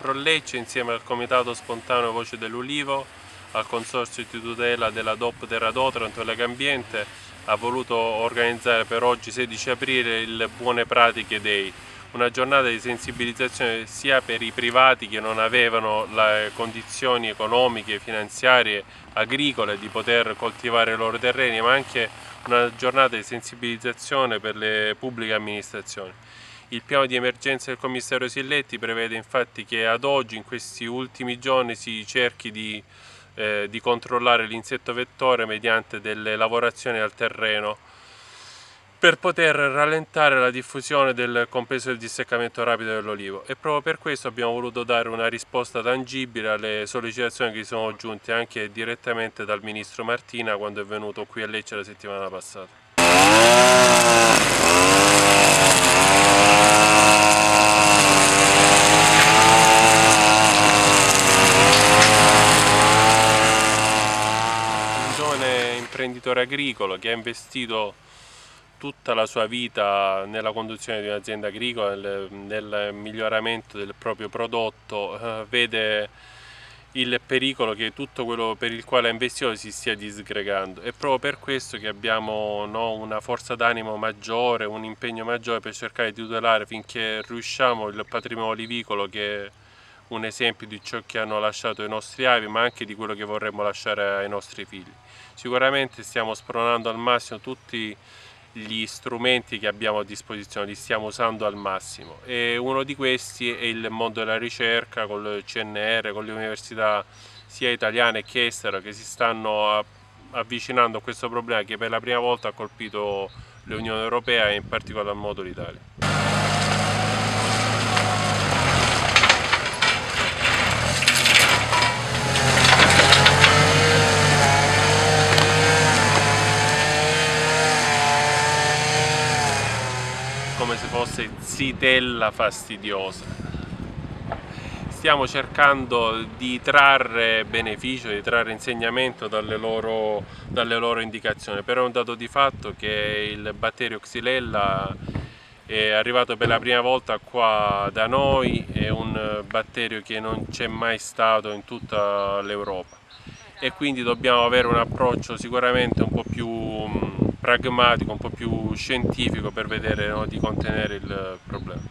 Prollecce insieme al Comitato Spontaneo Voce dell'Ulivo, al Consorzio di tutela della DOP Terra d'Otranto e Legambiente ha voluto organizzare per oggi 16 aprile il Buone Pratiche Day, una giornata di sensibilizzazione sia per i privati che non avevano le condizioni economiche, finanziarie, agricole di poter coltivare i loro terreni, ma anche una giornata di sensibilizzazione per le pubbliche amministrazioni. Il piano di emergenza del commissario Silletti prevede infatti che ad oggi, in questi ultimi giorni, si cerchi di controllare l'insetto vettore mediante delle lavorazioni al terreno per poter rallentare la diffusione del complesso del disseccamento rapido dell'olivo, e proprio per questo abbiamo voluto dare una risposta tangibile alle sollecitazioni che sono giunte anche direttamente dal ministro Martina quando è venuto qui a Lecce la settimana passata. Un giovane imprenditore agricolo che ha investito tutta la sua vita nella conduzione di un'azienda agricola, nel miglioramento del proprio prodotto, vede il pericolo che tutto quello per il quale ha investito si stia disgregando. È proprio per questo che abbiamo una forza d'animo maggiore, un impegno maggiore per cercare di tutelare finché riusciamo il patrimonio olivicolo, che è un esempio di ciò che hanno lasciato i nostri avi, ma anche di quello che vorremmo lasciare ai nostri figli. Sicuramente stiamo spronando al massimo tutti gli strumenti che abbiamo a disposizione, li stiamo usando al massimo, e uno di questi è il mondo della ricerca col CNR, con le università sia italiane che estere che si stanno avvicinando a questo problema che per la prima volta ha colpito l'Unione Europea e in particolar modo l'Italia. Come se fosse zitella fastidiosa. Stiamo cercando di trarre beneficio, di trarre insegnamento dalle loro indicazioni, però è un dato di fatto che il batterio Xylella è arrivato per la prima volta qua da noi, è un batterio che non c'è mai stato in tutta l'Europa, e quindi dobbiamo avere un approccio sicuramente un po' più pragmatico, un po' più scientifico per vedere di contenere il problema.